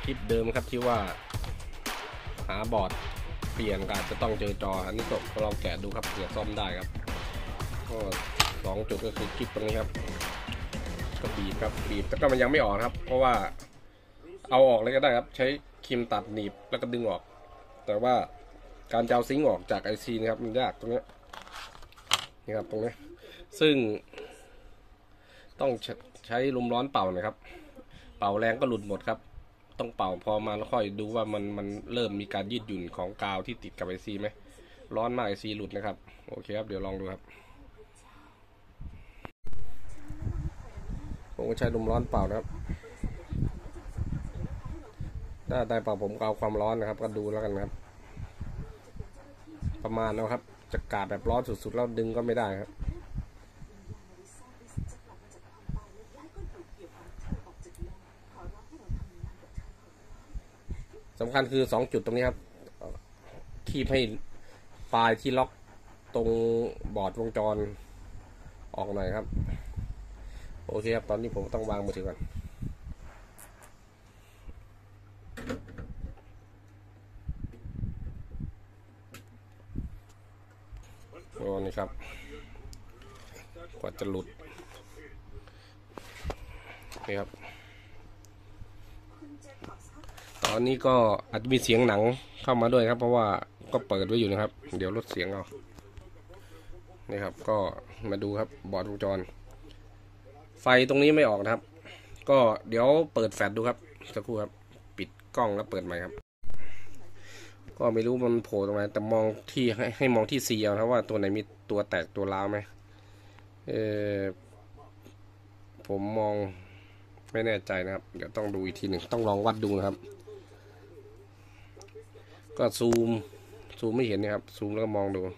ลิปเดิมครับที่ว่าหาบอร์ดเปลี่ยนการจะต้องเจอจออันนี้ก็ลองแกะดูครับเผื่อซ่อมได้ครับก็2 จุดก็คือคลิปตรงนี้ครับก็บีบครับบีบแต่ก็มันยังไม่ออกครับเพราะว่าเอาออกเลยก็ได้ครับใช้ครีมตัดหนีบแล้วก็ดึงออกแต่ว่าการจะเอาซิงค์ออกจาก IC นะครับมันยากตรงนี้นี่ครับตรงนี้ซึ่งต้องใช้ลมร้อนเป่านะครับเป่าแรงก็หลุดหมดครับต้องเป่าพอมาแล้วค่อยดูว่ามันเริ่มมีการยืดหยุ่นของกาวที่ติดกับ IC ไหมร้อนมาก IC หลุดนะครับโอเคครับเดี๋ยวลองดูครับผมก็ใช้ลมร้อนเป่านะครับถ้าได้เป่าผมเอาความร้อนนะครับก็ดูแล้วกันครับประมาณนะครับจะกาดแบบร้อนสุดๆแล้วดึงก็ไม่ได้ครับสำคัญคือ2 จุดตรงนี้ครับคีบให้ปลายที่ล็อกตรงบอร์ดวงจรออกหน่อยครับโอเคครับตอนนี้ผมต้องวางมือถือก่อนโอ้นี่ครับกว่าจะหลุดนี่ครับตอนนี้ก็อาจจะมีเสียงหนังเข้ามาด้วยครับเพราะว่าก็เปิดไว้อยู่นะครับเดี๋ยวลดเสียงเอานี่ครับก็มาดูครับบอร์ดวงจรไฟตรงนี้ไม่ออกนะครับก็เดี๋ยวเปิดแฟลชดูครับสักครู่ครับปิดกล้องแล้วเปิดใหม่ครับก็ไม่รู้มันโผล่ตรงไหนแต่มองที่ให้มองที่ซีเอาครับว่าตัวไหนมีตัวแตกตัวร้าวไหมผมมองไม่แน่ใจนะครับเดี๋ยวต้องดูอีกทีหนึ่งต้องลองวัดดูนะครับก็ซูมไม่เห็นนะครับซูมแล้วก็มองดู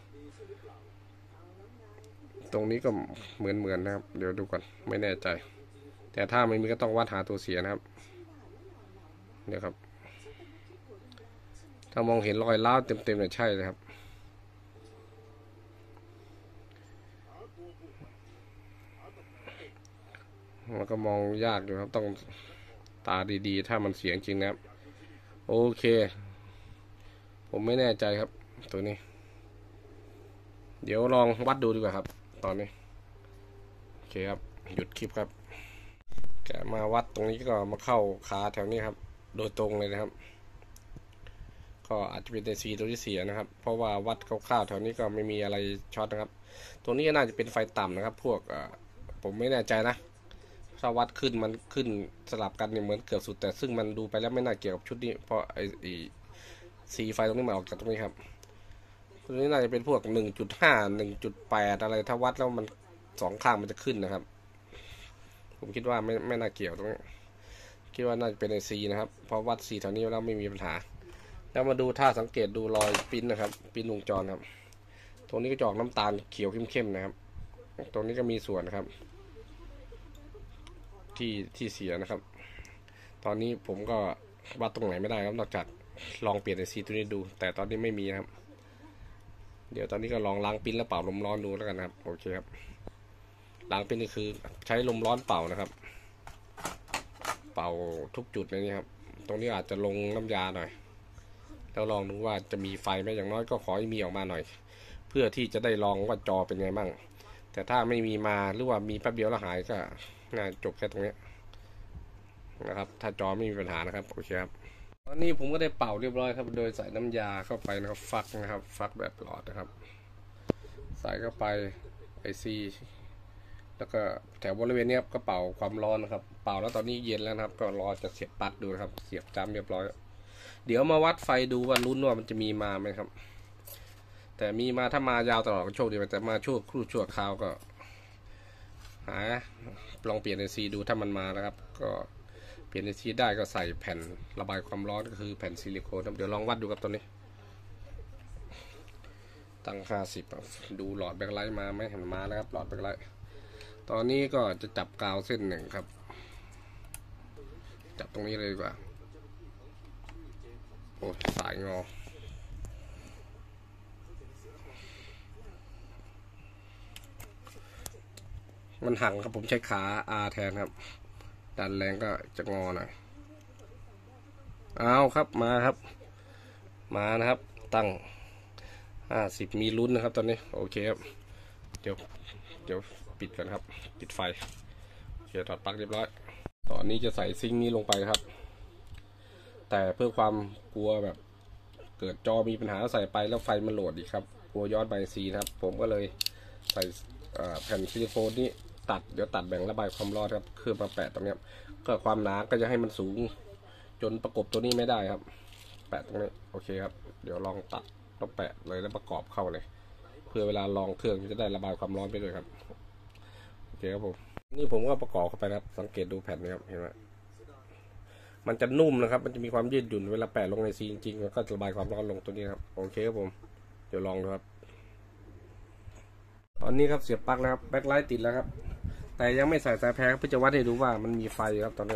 ตรงนี้ก็เหมือนนะครับเดี๋ยวดูก่อนไม่แน่ใจแต่ถ้าไม่มีก็ต้องวัดหาตัวเสียนะครับเดี๋ยวครับถ้ามองเห็นรอยร้าวเต็มเนี่ยใช่เลยครับมันก็มองยากอยู่ครับต้องตาดีๆถ้ามันเสียงจริงนะครับโอเคผมไม่แน่ใจครับตัวนี้เดี๋ยวลองวัดดูดีกว่าครับตอนนี้โอเคครับหยุดคลิปครับแกะมาวัดตรงนี้ก็มาเข้าขาแถวนี้ครับโดยตรงเลยนะครับก็อาจจะเป็นICตัวที่เสียนะครับเพราะว่าวัดคร่าวๆแถวนี้ก็ไม่มีอะไรช็อตนะครับตัวนี้น่าจะเป็นไฟต่ำนะครับพวกผมไม่แน่ใจนะถ้าวัดขึ้นมันขึ้นสลับกันเนี่ยเหมือนเกือบสุดแต่ซึ่งมันดูไปแล้วไม่น่าเกี่ยวกับชุดนี้เพราะไอ้สีไฟตรงนี้มาออกจากตรงนี้ครับตัวนี้น่าจะเป็นพวก 1.5 1.8 อะไรถ้าวัดแล้วมัน2 ข้างมันจะขึ้นนะครับผมคิดว่าไม่น่าเกี่ยวตรงนี้คิดว่าน่าจะเป็นICนะครับเพราะวัดสีแถวนี้แล้วไม่มีปัญหาแล้วมาดูถ้าสังเกตดูรอยปิ้นนะครับปิ้นวงจรครับตรงนี้ก็จะออกน้ำตาลเขียวเข้มๆนะครับตรงนี้ก็มีส่วนนะครับที่เสียนะครับตอนนี้ผมก็วัดตรงไหนไม่ได้ครับนอกจากลองเปลี่ยนICตัวนี้ดูแต่ตอนนี้ไม่มีครับเดี๋ยวตอนนี้ก็ลองล้างปิ้นแล้วเป่าลมร้อนดูแล้วกันครับโอเคครับล้างปิ้นก็คือใช้ลมร้อนเป่านะครับเป่าทุกจุดเลยนี่ครับตรงนี้อาจจะลงน้ำยาหน่อยแล้วลองดูว่าจะมีไฟไหมอย่างน้อยก็ขอให้มีออกมาหน่อยเพื่อที่จะได้ลองว่าจอเป็นไงบ้างแต่ถ้าไม่มีมาหรือว่ามีแป๊บเดียวแล้วหายก็น่าจบแค่ตรงนี้นะครับถ้าจอไม่มีปัญหานะครับโอเคครับตอนนี้ผมก็ได้เป่าเรียบร้อยครับโดยใส่น้ำยาเข้าไปนะครับฟักนะครับฟักแบบหลอดนะครับใส่เข้าไปICแล้วก็แถวบริเวณนี้ก็เป่าความร้อนนะครับเป่าแล้วตอนนี้เย็นแล้วนะครับก็รอจะเสียบปลั๊กดูนะครับเสียบจ้ำเรียบร้อยเดี๋ยวมาวัดไฟดูว่าลุ้นว่ามันจะมีมาไหมครับแต่มีมาถ้ามายาวตลอดก็โชคดีแต่มาชั่วครู่ชั่วคราวก็หาลองเปลี่ยนICดูถ้ามันมานะครับก็เปลี่ยนICได้ก็ใส่แผ่นระบายความร้อนก็คือแผ่นซิลิโคนเดี๋ยวลองวัดดูครับตัวนี้ตั้งค่า10ดูหลอดแบ็คไลท์มาไหมเห็นมาแล้วครับหลอดแบ็คไลท์ตอนนี้ก็จะจับกาวเส้น1ครับจับตรงนี้เลยดีกว่าโอ้สายงอมันหักครับผมใช้ขา R แทนครับดันแรงก็จะงอหน่อยเอาครับมาครับมานะครับตั้ง50มีลุ้นนะครับตอนนี้โอเคครับเดี๋ยวเดี๋ยวปิดกันครับปิดไฟเดี๋ยวถอดปลั๊กเรียบร้อยตอนนี้จะใส่ซิงค์นี้ลงไปครับแต่เพื่อความกลัวแบบเกิดจอมีปัญหาใส่ไปแล้วไฟมันโหลดอีกครับกลัวย้อนไปซีนะครับผมก็เลยใส่แผ่นซิลิโคนนี้เดี๋ยวตัดแบ่งระบายความร้อนครับคือมาแปะตรงนี้ก็ความหนาก็จะให้มันสูงจนประกบตัวนี้ไม่ได้ครับแปะตรงนี้โอเคครับเดี๋ยวลองตัดต้องแปะเลยแล้วประกอบเข้าเลยเพื่อเวลาลองเครื่องจะได้ระบายความร้อนไปด้วยครับโอเคครับผมนี่ผมก็ประกอบเข้าไปนะครับสังเกตดูแผ่นนี้ครับเห็นไหมมันจะนุ่มนะครับมันจะมีความยืดหยุ่นเวลาแปะลงในซีจริงๆมันก็ระบายความร้อนลงตัวนี้ครับโอเคครับผมเดี๋ยวลองดูครับตอนนี้ครับเสียบปลั๊กแล้วครับแบ็คไลท์ติดแล้วครับแต่ยังไม่ใส่สายแพรเพื่อจะวัดให้ดูว่ามันมีไฟครับตอนนี้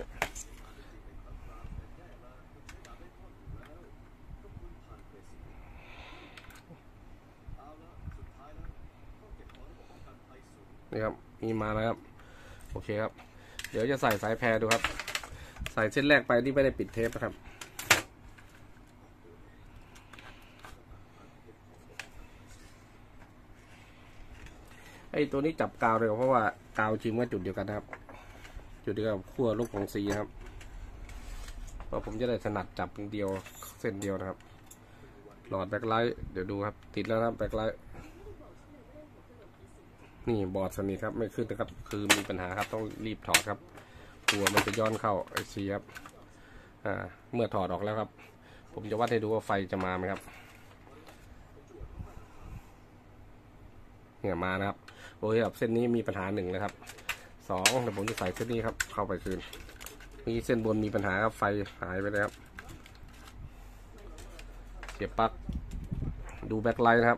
นี่ครับมีมาแล้วครับโอเคครับเดี๋ยวจะใส่สายแพรดูครับใส่เส้นแรกไปที่ไม่ได้ปิดเทปนะครับไอ้ตัวนี้จับกาวเลยเพราะว่ากาวจริงว่าจุดเดียวกันนะครับจุดเดียวกับขั้วลูกของซีครับเพราะผมจะได้ถนัดจับเดียวเส้นเดียวนะครับหลอดแบ็คไลท์เดี๋ยวดูครับติดแล้วครับแบ็คไลท์นี่บอร์ดสนิทครับไม่ขึ้นนะครับคือมีปัญหาครับต้องรีบถอดครับกลัวมันจะย้อนเข้าไอซีครับเมื่อถอดออกแล้วครับผมจะวัดให้ดูว่าไฟจะมาไหมครับเนี่ยมานะครับโอเคครับเส้นนี้มีปัญหา1นะครับ2เดี๋ยวผมจะใส่เส้นนี้ครับเข้าไปคืนมีเส้นบนมีปัญหาครับไฟหายไปเลยครับเสียบปลั๊กดูแบ็คไลท์นะครับ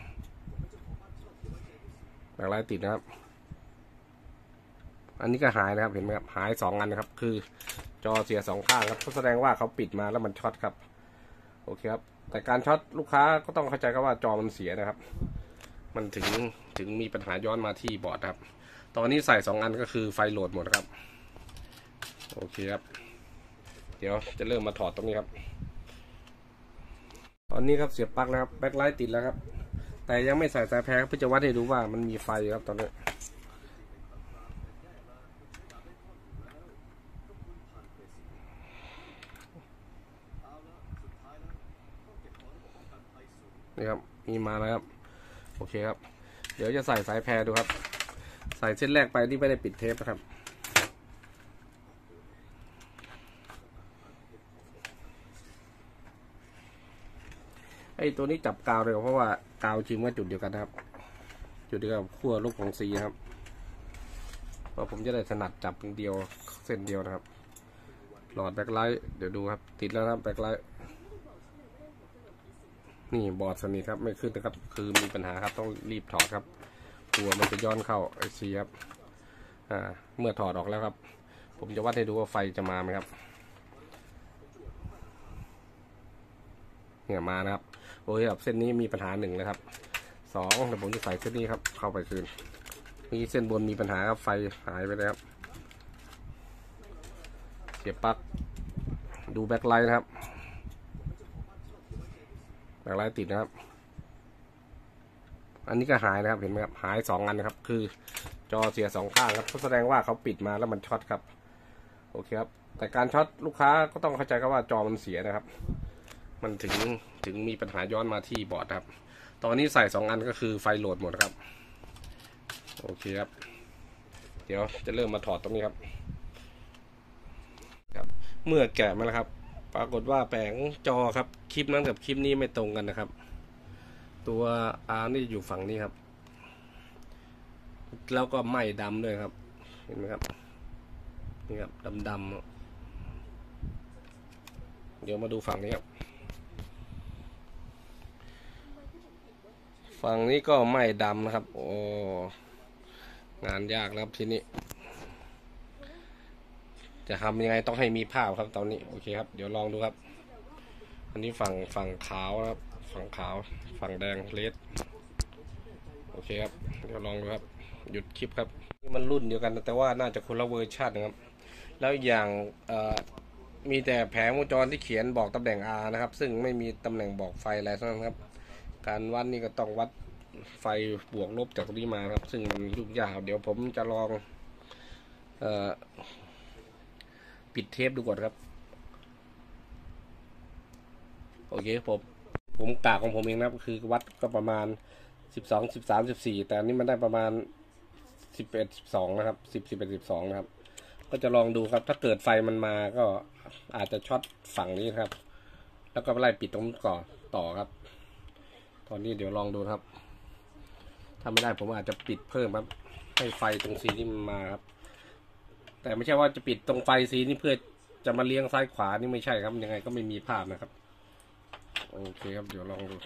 แบ็คไลท์ติดนะครับอันนี้ก็หายนะครับเห็นไหมครับหาย2อันนะครับคือจอเสีย2ข้างครับแสดงว่าเขาปิดมาแล้วมันช็อตครับโอเคครับแต่การช็อตลูกค้าก็ต้องเข้าใจครับว่าจอมันเสียนะครับมันถึงมีปัญหาย้อนมาที่บอร์ดครับตอนนี้ใส่2อันก็คือไฟโหลดหมดครับโอเคครับเดี๋ยวจะเริ่มมาถอดตรงนี้ครับตอนนี้ครับเสียบปลั๊กแล้วครับแบ็คไลท์ติดแล้วครับแต่ยังไม่ใส่สายแพรเพื่อจะวัดให้ดูว่ามันมีไฟครับตอนนี้นี่ครับมีมาแล้วครับโอเคครับเดี๋ยวจะใส่สายแพรดูครับใส่เส้นแรกไปที่ไม่ได้ปิดเทปนะครับไอ้ตัวนี้จับกาวเลยเพราะว่ากาวจริงว่าจุดเดียวกันนะครับจุดเดียวกับขั้วลูกของซีครับเพราะผมจะได้ถนัดจับเดียวเส้นเดียวนะครับหลอดแบ็คไลท์เดี๋ยวดูครับติดแล้วครับแบ็คไลท์นี่บอร์ดสนิทครับไม่ขึ้นนะครับคือมีปัญหาครับต้องรีบถอดครับกลัวมันจะย้อนเข้าไอซีครับเมื่อถอดออกแล้วครับผมจะวัดให้ดูว่าไฟจะมาไหมครับเนี่ยมานะครับโอเคครับเส้นนี้มีปัญหา1นะครับ2เดี๋ยวผมจะใส่เส้นนี้ครับเข้าไปคืนมีเส้นบนมีปัญหาครับไฟหายไปเลยครับเสียบปลั๊กดูแบ็คไลท์นะครับแบ็คไลท์ติดนะครับอันนี้ก็หายนะครับเห็นไหมครับหาย2อันนะครับคือจอเสีย2ข้างครับแสดงว่าเขาปิดมาแล้วมันช็อตครับโอเคครับแต่การช็อตลูกค้าก็ต้องเข้าใจครับว่าจอมันเสียนะครับมันถึงมีปัญหาย้อนมาที่บอร์ดครับตอนนี้ใส่2อันก็คือไฟโหลดหมดครับโอเคครับเดี๋ยวจะเริ่มมาถอดตรงนี้ครับเมื่อแกะมาแล้วครับปรากฏว่าแผงจอครับคลิปนั้นกับคลิปนี้ไม่ตรงกันนะครับตัวอาร์นี่อยู่ฝั่งนี้ครับแล้วก็ไหม้ดำด้วยครับเห็นไหมครับนี่ครับดำเดี๋ยวมาดูฝั่งนี้ครับฝั่งนี้ก็ไหม้ดำนะครับโอ้งานยากแล้วทีนี้จะทำยังไงต้องให้มีภาพครับตอนนี้โอเคครับเดี๋ยวลองดูครับอันนี้ฝั่งขาวนะครับฝั่งขาวฝั่งแดงเลดโอเคครับเดี๋ยวลองดูครับหยุดคลิปครับนี่มันรุ่นเดียวกันแต่ว่าน่าจะคนละเวอร์ชันนะครับแล้วอย่างมีแต่แผงวงจรที่เขียนบอกตำแหน่ง R นะครับซึ่งไม่มีตำแหน่งบอกไฟอะไรทั้งนั้นครับการวัดนี่ก็ต้องวัดไฟบวกลบจากตรงนี้มาครับซึ่งมันยุ่งยากเดี๋ยวผมจะลองปิดเทปดูก่อนครับโอเคผมกากของผมเองนะครับคือวัดก็ประมาณ12 13 14แต่อันนี้มันได้ประมาณ11 12นะครับ10 11 12นะครับก็จะลองดูครับถ้าเกิดไฟมันมาก็อาจจะช็อตฝั่งนี้ครับแล้วก็ไล่ปิดตรงนี้ก่อนต่อครับตอนนี้เดี๋ยวลองดูครับถ้าไม่ได้ผมอาจจะปิดเพิ่มครับให้ไฟตรงสีนี้มันมาครับแต่ไม่ใช่ว่าจะปิดตรงไฟสีนี้เพื่อจะมาเลี้ยงซ้ายขวานี่ไม่ใช่ครับยังไงก็ไม่มีภาพนะครับโอเคครับเดี๋ยวลองดู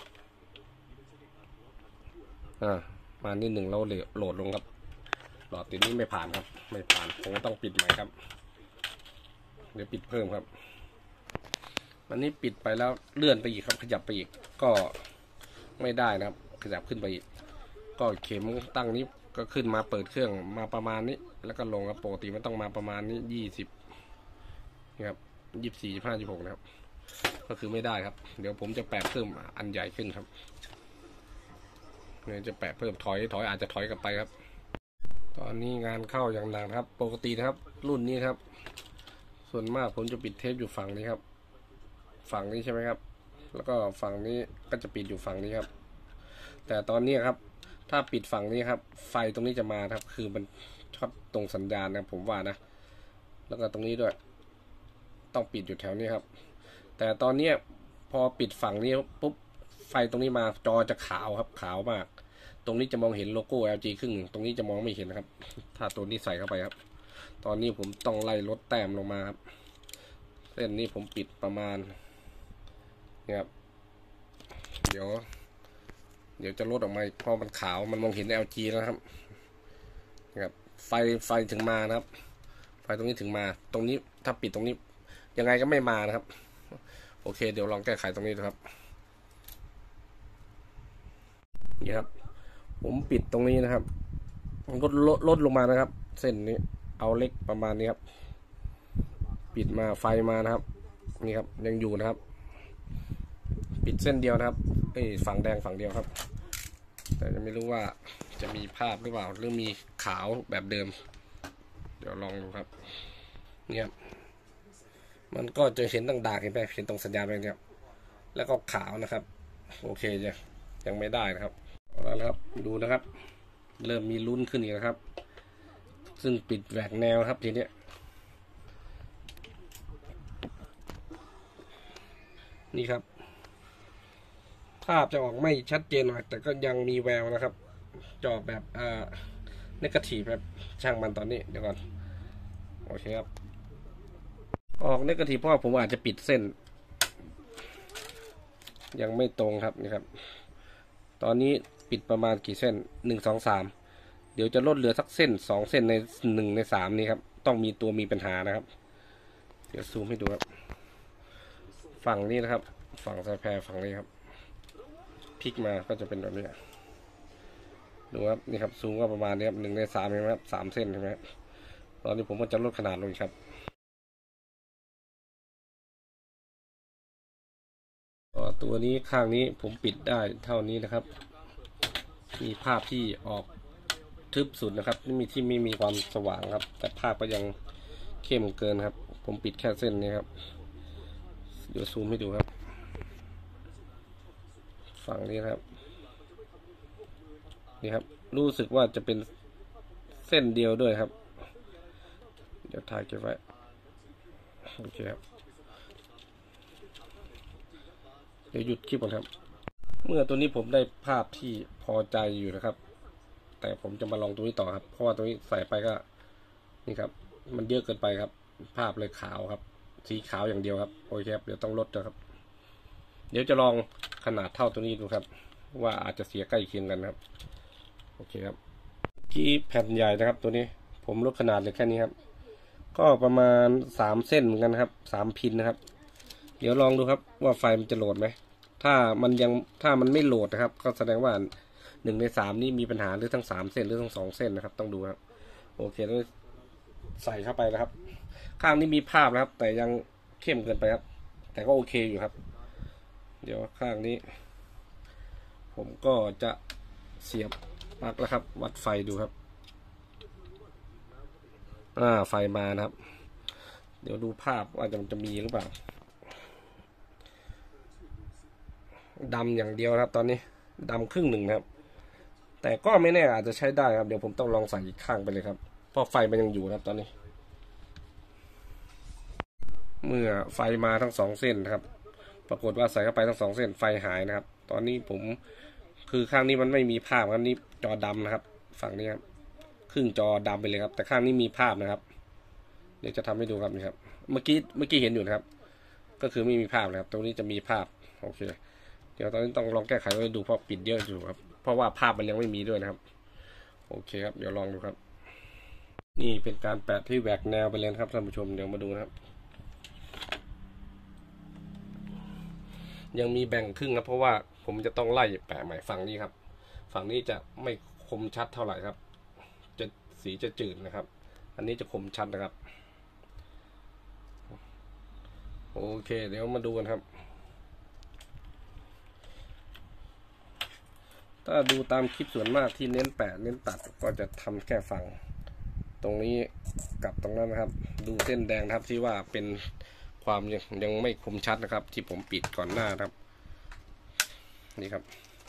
มานิดหนึ่งเราโหลดลงครับหลอดติดนี้ไม่ผ่านครับไม่ผ่านผมก็ต้องปิดใหม่ครับเดี๋ยวปิดเพิ่มครับอันนี้ปิดไปแล้วเลื่อนไปอีกครับขยับไปอีกก็ไม่ได้นะครับขยับขึ้นไปอีกก็เข็มตั้งนี้ก็ขึ้นมาเปิดเครื่องมาประมาณนี้แล้วก็ลงครับปกติมันต้องมาประมาณนี้20นี่ครับ24 25 26นะครับก็คือไม่ได้ครับเดี๋ยวผมจะแปะเพิ่มอันใหญ่ขึ้นครับเนี่ยจะแปะเพิ่มถอยอาจจะถอยกลับไปครับตอนนี้งานเข้าอย่างหนักครับปกตินะครับรุ่นนี้ครับส่วนมากผมจะปิดเทปอยู่ฝั่งนี้ครับฝั่งนี้ใช่ไหมครับแล้วก็ฝั่งนี้ก็จะปิดอยู่ฝั่งนี้ครับแต่ตอนนี้ครับถ้าปิดฝั่งนี้ครับไฟตรงนี้จะมาครับคือมันช็อตตรงสัญญาณนะผมว่านะแล้วก็ตรงนี้ด้วยต้องปิดอยู่แถวนี้ครับแต่ตอนนี้พอปิดฝั่งนี้ปุ๊บไฟตรงนี้มาจอจะขาวครับขาวมากตรงนี้จะมองเห็นโลโก้ LG ครึ่งตรงนี้จะมองไม่เห็นนะครับถ้าตัวนี้ใส่เข้าไปครับตอนนี้ผมต้องไล่ลดแต้มลงมาครับเส้นนี้ผมปิดประมาณนี่ครับเดี๋ยวจะลดออกมาเพราะมันขาวมันมองเห็น LG แล้วครับนะครับไฟถึงมานะครับไฟตรงนี้ถึงมาตรงนี้ถ้าปิดตรงนี้ยังไงก็ไม่มานะครับโอเคเดี๋ยวลองแก้ไขตรงนี้ดูครับนี่ครับผมปิดตรงนี้นะครับลดลงมานะครับเส้นนี้เอาเล็กประมาณนี้ครับปิดมาไฟมานะครับนี่ครับยังอยู่นะครับปิดเส้นเดียวนะครับฝั่งแดงฝั่งเดียวครับแต่ยังไม่รู้ว่าจะมีภาพหรือเปล่าหรือมีขาวแบบเดิมเดี๋ยวลองดูครับเนี่ยมันก็จะเห็นต่างๆเห็นไหมเห็นตรงสัญญาณไปเนี่ยแล้วก็ขาวนะครับโอเคยังไม่ได้นะครับแล้วครับดูนะครับเริ่มมีลุ้นขึ้นอีกนะครับซึ่งปิดแหวกแนวครับทีนี้นี่ครับภาพจะออกไม่ชัดเจนหน่อยแต่ก็ยังมีแววนะครับจอแบบเนกาทีฟแบบช่างมันตอนนี้เดี๋ยวก่อนโอเคครับออกเนกาทีฟเพราะว่าผมอาจจะปิดเส้นยังไม่ตรงครับนี่ครับตอนนี้ปิดประมาณกี่เส้น1 2 3เดี๋ยวจะลดเหลือสักเส้น2เส้นใน1 ใน 3นี้ครับต้องมีตัวมีปัญหานะครับเดี๋ยวซูมให้ดูครับฝั่งนี้นะครับฝั่งสายแพรฝั่งนี้ครับพลิกมาก็จะเป็นแบบนี้ดูครับนี่ครับซูมก็ประมาณนี้ครับ1 ใน 3เห็นไหมครับ3เส้นใช่ไหมครับตอนนี้ผมก็จะลดขนาดลงครับตัวนี้ข้างนี้ผมปิดได้เท่านี้นะครับมีภาพที่ออกทึบสุดนะครับที่ไม่มีความสว่างครับแต่ภาพก็ยังเข้มเกินครับผมปิดแค่เส้นนี้ครับเดี๋ยวซูมให้ดูครับฝั่งนี้ครับนี่ครับรู้สึกว่าจะเป็นเส้นเดียวด้วยครับเดี๋ยวถ่ายเก็บไว้โอเคครับเดี๋ยวหยุดคลิปก่อนครับเมื่อตัวนี้ผมได้ภาพที่พอใจอยู่นะครับแต่ผมจะมาลองตัวนี้ต่อครับเพราะว่าตัวนี้ใส่ไปก็นี่ครับมันเยอะเกินไปครับภาพเลยขาวครับสีขาวอย่างเดียวครับโอเคครับเดี๋ยวต้องลดนะครับเดี๋ยวจะลองขนาดเท่าตัวนี้ดูครับว่าอาจจะเสียใกล้เคียงกันครับโอเคครับที่แผ่นใหญ่นะครับตัวนี้ผมลดขนาดเลยแค่นี้ครับก็ประมาณ3เส้นเหมือนกันครับ3พินนะครับเดี๋ยวลองดูครับว่าไฟมันจะโหลดไหมถ้ามันไม่โหลดนะครับก็แสดงว่า1 ใน 3นี้มีปัญหาหรือทั้ง3เส้นหรือทั้ง2เส้นนะครับต้องดูครับโอเคแล้วใส่เข้าไปแล้วครับข้างนี้มีภาพนะครับแต่ยังเข้มเกินไปครับแต่ก็โอเคอยู่ครับเดี๋ยวข้างนี้ผมก็จะเสียบปลั๊กแล้วครับวัดไฟดูครับไฟมานะครับเดี๋ยวดูภาพว่าจะมีหรือเปล่าดำอย่างเดียวครับตอนนี้ดำครึ่งหนึ่งนะครับแต่ก็ไม่แน่อาจจะใช้ได้ครับเดี๋ยวผมต้องลองใส่อีกข้างไปเลยครับเพราะไฟมันยังอยู่ครับตอนนี้เมื่อไฟมาทั้งสองเส้นครับปรากฏว่าใส่เข้าไปทั้งสองเส้นไฟหายนะครับตอนนี้ผมคือข้างนี้มันไม่มีภาพครับนี่จอดำนะครับฝั่งนี้ครับครึ่งจอดำไปเลยครับแต่ข้างนี้มีภาพนะครับเดี๋ยวจะทำให้ดูครับนี่ครับเมื่อกี้เห็นอยู่นะครับก็คือไม่มีภาพนะครับตรงนี้จะมีภาพโอเคเดี๋ยวตอนนี้ต้องลองแก้ไขไว้ดูเพราะปิดเยอะอยู่ครับเพราะว่าภาพมันยังไม่มีด้วยนะครับโอเคครับเดี๋ยวลองดูครับนี่เป็นการแปะที่แหวกแนวไปเลยครับท่านผู้ชมเดี๋ยวมาดูนะครับยังมีแบ่งครึ่งนะเพราะว่าผมจะต้องไล่แปะใหม่ฝั่งนี้ครับฝั่งนี้จะไม่คมชัดเท่าไหร่ครับจะสีจะจืดนะครับอันนี้จะคมชัดนะครับโอเคเดี๋ยวมาดูกันครับถ้าดูตามคลิปส่วนมากที่เน้นแปะเน้นตัดก็จะทำแค่ฝั่งตรงนี้กับตรงนั้นนะครับดูเส้นแดงครับที่ว่าเป็นความยังไม่คมชัดนะครับที่ผมปิดก่อนหน้าครับนี่ครับ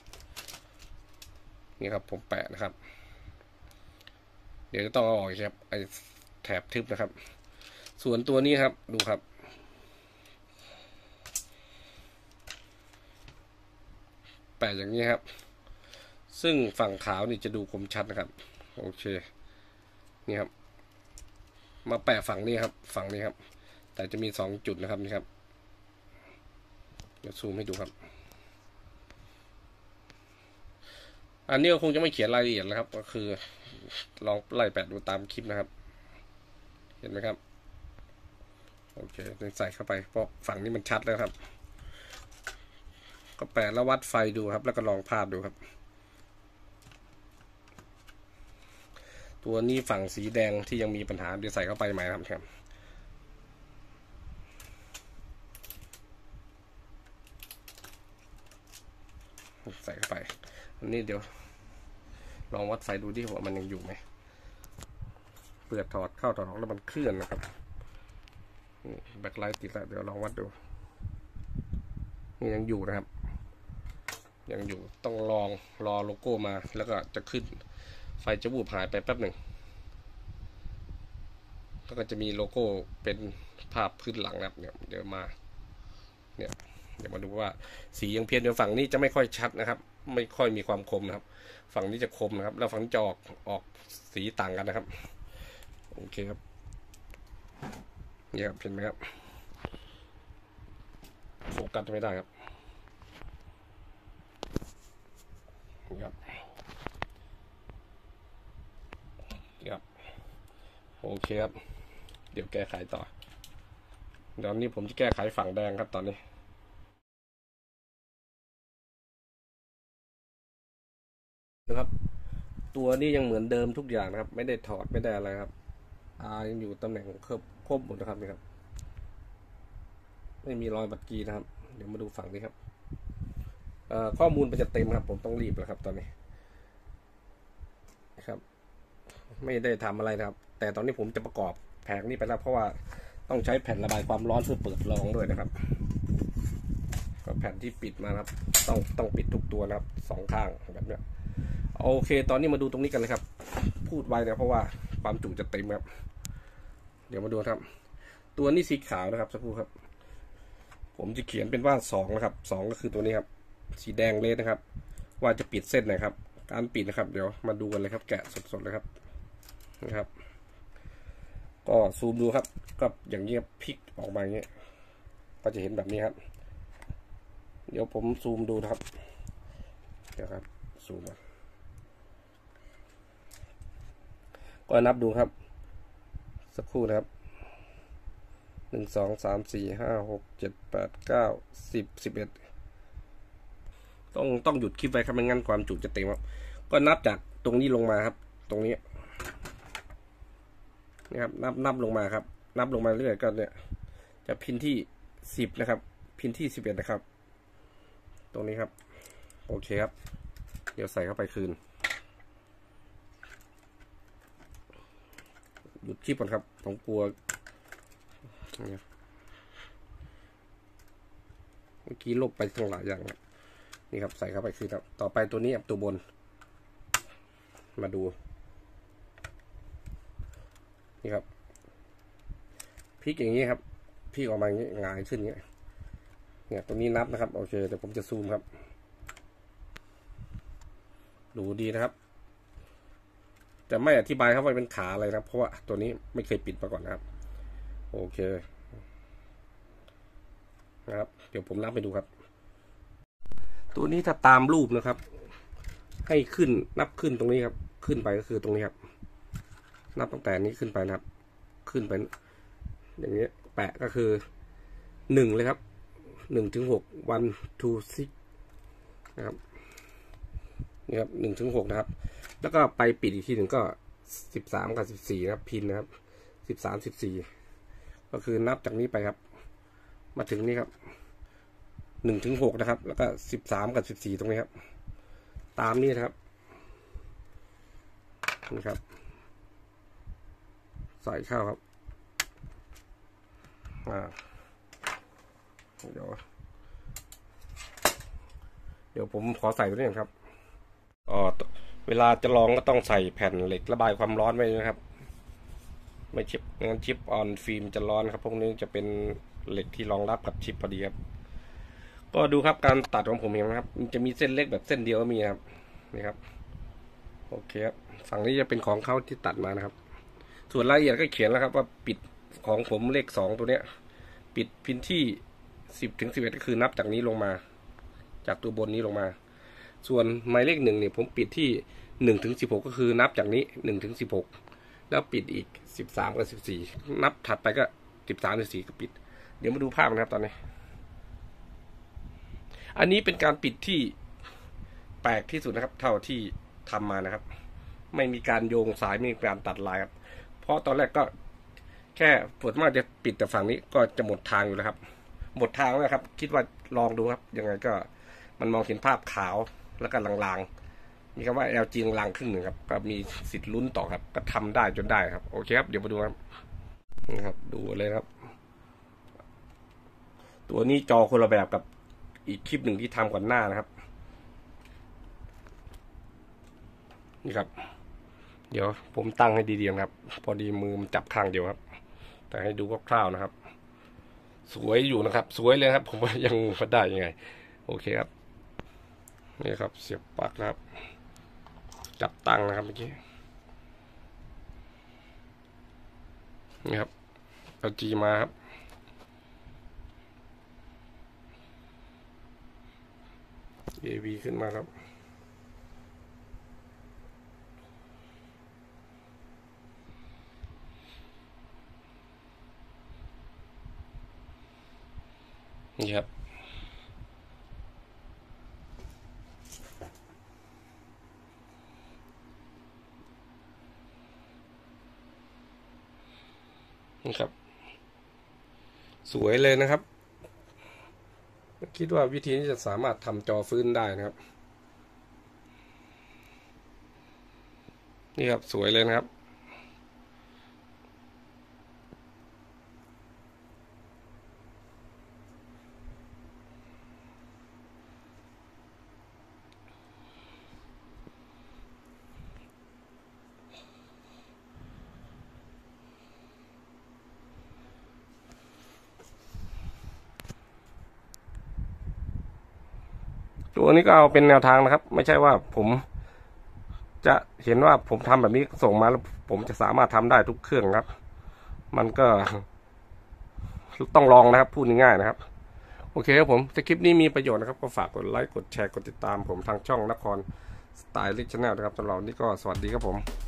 นี่ครับผมแปะนะครับเดี๋ยวจะต้องเอาออกครับไอแถบทึบนะครับส่วนตัวนี้ครับดูครับแปะอย่างนี้ครับซึ่งฝั่งขาวนี่จะดูคมชัดนะครับโอเคนี่ครับมาแปะฝั่งนี้ครับฝั่งนี้ครับแต่จะมี2 จุดนะครับนี่ครับเดี๋ยวซูมให้ดูครับอันนี้ก็คงจะไม่เขียนรายละเอียดแล้วครับก็คือลองไล่แปะดูตามคลิปนะครับเห็นไหมครับโอเคใส่เข้าไปเพราะฝั่งนี้มันชัดแล้วครับก็แปะแล้ววัดไฟดูครับแล้วก็ลองภาพดูครับตัวนี้ฝั่งสีแดงที่ยังมีปัญหาเดี๋ยวใส่เข้าไปใหม่ครับใส่เข้าไปอันนี้เดี๋ยวลองวัดไฟดูดิว่ามันยังอยู่ไหมเปิดถอดเข้าถอดออกแล้วมันเคลื่อนนะครับแบ็คไลท์ติดแล้วเดี๋ยวลองวัดดูนี่ยังอยู่นะครับยังอยู่ต้องรอโลโก้มาแล้วก็จะขึ้นไฟจะวูบหายไปแป๊บหนึ่งแล้วก็จะมีโลโก้เป็นภาพพื้นหลังนะครับเนี่ยเดี๋ยวมาเนี่ยเดี๋ยวมาดูว่าสียังเพี้ยนเดี๋ยวฝั่งนี้จะไม่ค่อยชัดนะครับไม่ค่อยมีความคมนะครับฝั่งนี้จะคมนะครับแล้วฝั่งนี้จะออกสีต่างกันนะครับโอเคครับเนี่ยครับเห็นไหมครับโฟกัสไม่ได้ครับนี่ครับโอเคครับเดี๋ยวแก้ไขต่อเดี๋ยวนี้ผมจะแก้ไขฝั่งแดงครับตอนนี้นะครับตัวนี้ยังเหมือนเดิมทุกอย่างนะครับไม่ได้ถอดไม่ได้อะไรครับยังอยู่ตำแหน่งครบหมดนะครับนี่ครับไม่มีรอยบัตรกีนะครับเดี๋ยวมาดูฝั่งนี้ครับข้อมูลมันจะเต็มครับผมต้องรีบแล้วครับตอนนี้ครับไม่ได้ทำอะไรนะครับแต่ตอนนี้ผมจะประกอบแผงนี้ไปแล้วเพราะว่าต้องใช้แผ่นระบายความร้อนเพื่อเปิดรองด้วยนะครับก็แผ่นที่ปิดมาครับต้องปิดทุกตัวนะครับ2 ข้างแบบนี้โอเคตอนนี้มาดูตรงนี้กันเลยครับพูดไว้นะเพราะว่าความจุจะเต็มครับเดี๋ยวมาดูครับตัวนี้สีขาวนะครับสักครู่ครับผมจะเขียนเป็นว่า2นะครับ2ก็คือตัวนี้ครับสีแดงเลสนะครับว่าจะปิดเส้นไหนครับการปิดนะครับเดี๋ยวมาดูกันเลยครับแกะสดๆเลยครับนะครับก็ซูมดูครับก็อย่างเงี้ยพลิกออกมาอย่างเงี้ยก็จะเห็นแบบนี้ครับเดี๋ยวผมซูมดูนะครับเดี๋ยวครับซูมมาก็นับดูครับสักครู่นะครับ1 2 3 4 5 6 7 8 9 10 11ต้องหยุดคลิปไว้ครับไม่งั้นความจุจะเต็มครับก็นับจากตรงนี้ลงมาครับตรงนี้นี่ครับนับลงมาครับ นับลงมาเรื่อยก็เนี่ยจะพินที่10นะครับพินที่11นะครับตรงนี้ครับโอเคครับเดี๋ยวใส่เข้าไปคืนหยุดคลิปก่อนครับผมกลัวเมื่อกี้ลบไปทั้งหลายอย่างนี่ครับใส่เข้าไปคืนครับต่อไปตัวนี้ครับตัวบนมาดูนี่ครับพลิกอย่างนี้ครับพลิกออกมาอย่างนี้หงายขึ้นอย่างนี้เนี่ยตรงนี้นับนะครับโอเคเดี๋ยวผมจะซูมครับดูดีนะครับจะไม่อธิบายครับว่าเป็นขาอะไรนะเพราะว่าตัวนี้ไม่เคยปิดมาก่อนนะครับโอเคนะครับเดี๋ยวผมนับไปดูครับตัวนี้ถ้าตามรูปนะครับให้ขึ้นนับขึ้นตรงนี้ครับขึ้นไปก็คือตรงนี้ครับนับตั้งแต่นี้ขึ้นไปนะครับขึ้นไปอย่างนี้แปะก็คือ1เลยครับ1 ถึง 6 1 2 6นะครับนี่ครับ1 ถึง 6นะครับแล้วก็ไปปิดอีกทีหนึ่งก็13กับ14นะครับพินนะครับ13 14ก็คือนับจากนี้ไปครับมาถึงนี่ครับ1 ถึง 6นะครับแล้วก็13กับ14ตรงนี้ครับตามนี้นะครับนี่ครับใส่เข้าครับเดี๋ยวผมขอใส่ตัวนี้ครับเวลาจะลองก็ต้องใส่แผ่นเหล็กระบายความร้อนไว้นะครับไม่ชิปงั้นชิปออนฟิล์มจะร้อนครับพวกนี้จะเป็นเหล็กที่รองรับกับชิปพอดีครับก็ดูครับการตัดของผมเองนะครับมันจะมีเส้นเล็กแบบเส้นเดียวก็มีครับนี่ครับโอเคครับฝั่งนี้จะเป็นของเขาที่ตัดมานะครับส่วนรายละเอียดก็เขียนแล้วครับว่าปิดของผมเลข2ตัวเนี้ยปิดพินที่10 ถึง 11ก็คือนับจากนี้ลงมาจากตัวบนนี้ลงมาส่วนหมายเลข1เนี่ยผมปิดที่1 ถึง 16ก็คือนับจากนี้1 ถึง 16แล้วปิดอีก13กับ14นับถัดไปก็13 14ก็ปิดเดี๋ยวมาดูภาพนะครับตอนนี้อันนี้เป็นการปิดที่แปลกที่สุดนะครับเท่าที่ทำมานะครับไม่มีการโยงสายไม่มีการตัดลายครับเพราะตอนแรกก็แค่ส่วนมากจะปิดแต่ฝั่งนี้ก็จะหมดทางอยู่แล้วครับหมดทางแล้วครับคิดว่าลองดูครับยังไงก็มันมองเห็นภาพขาวแล้วก็ลางๆมีคำว่า LG ลางครึ่งหนึ่งครับก็มีสิทธิ์ลุ้นต่อครับก็ทำได้จนได้ครับโอเคครับเดี๋ยวมาดูครับนี่ครับดูเลยครับตัวนี้จอคนละแบบกับอีกคลิปหนึ่งที่ทำก่อนหน้านะครับนี่ครับเดี๋ยวผมตั้งให้ดีๆครับพอดีมือมันจับข้างเดียวครับแต่ให้ดูคร่าวๆนะครับสวยอยู่นะครับสวยเลยครับผมว่ายังมาได้ยังไงโอเคครับนี่ครับเสียบปลั๊กนะครับจับตั้งนะครับเมื่อกี้นี่ครับเอาจีมาครับAV ขึ้นมาครับนี่ครับนี่ครับสวยเลยนะครับคิดว่าวิธีนี้จะสามารถทำจอฟื้นได้นะครับนี่ครับสวยเลยนะครับตัวนี้ก็เอาเป็นแนวทางนะครับไม่ใช่ว่าผมจะเห็นว่าผมทำแบบนี้ส่งมาแล้วผมจะสามารถทำได้ทุกเครื่องครับมันก็ต้องลองนะครับพูดง่ายๆนะครับโอเคครับผมถ้าคลิปนี้มีประโยชน์นะครับก็ฝากกดไลค์กดแชร์กดติดตามผมทางช่องนครสไตล์ลิชแนลนะครับสำหรับวันนี้ก็สวัสดีครับผม